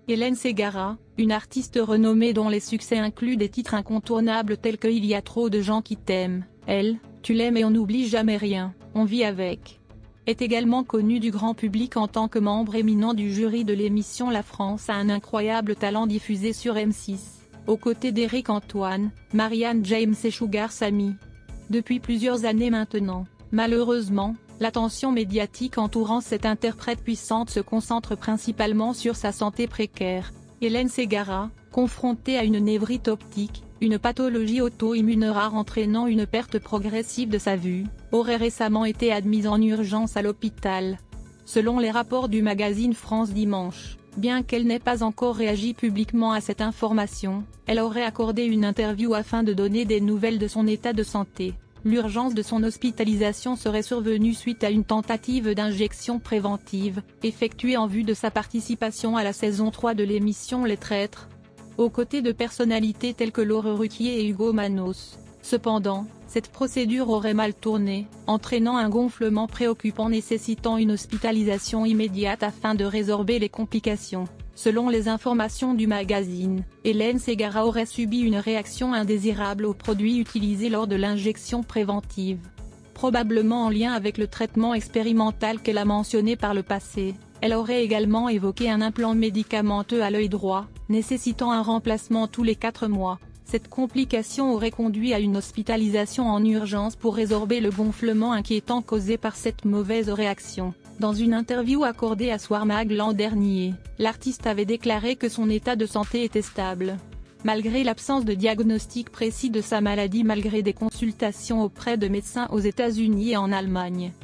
Hélène Ségara, une artiste renommée dont les succès incluent des titres incontournables tels que Il y a trop de gens qui t'aiment, Elle, Tu l'aimes et On n'oublie jamais rien, On vit avec, est également connue du grand public en tant que membre éminent du jury de l'émission La France a un incroyable talent diffusé sur M6, aux côtés d'Éric Antoine, Marianne James et Sugar Sammy. Depuis plusieurs années maintenant, malheureusement, l'attention médiatique entourant cette interprète puissante se concentre principalement sur sa santé précaire. Hélène Ségara, confrontée à une névrite optique, une pathologie auto-immune rare entraînant une perte progressive de sa vue, aurait récemment été admise en urgence à l'hôpital. Selon les rapports du magazine France Dimanche, bien qu'elle n'ait pas encore réagi publiquement à cette information, elle aurait accordé une interview afin de donner des nouvelles de son état de santé. L'urgence de son hospitalisation serait survenue suite à une tentative d'injection préventive, effectuée en vue de sa participation à la saison 3 de l'émission Les Traîtres, aux côtés de personnalités telles que Laure Ruquier et Hugo Manos. Cependant, cette procédure aurait mal tourné, entraînant un gonflement préoccupant nécessitant une hospitalisation immédiate afin de résorber les complications. Selon les informations du magazine, Hélène Ségara aurait subi une réaction indésirable aux produits utilisés lors de l'injection préventive. Probablement en lien avec le traitement expérimental qu'elle a mentionné par le passé, elle aurait également évoqué un implant médicamenteux à l'œil droit, nécessitant un remplacement tous les 4 mois. Cette complication aurait conduit à une hospitalisation en urgence pour résorber le gonflement inquiétant causé par cette mauvaise réaction. Dans une interview accordée à Soir Mag l'an dernier, l'artiste avait déclaré que son état de santé était stable, malgré l'absence de diagnostic précis de sa maladie, malgré des consultations auprès de médecins aux États-Unis et en Allemagne.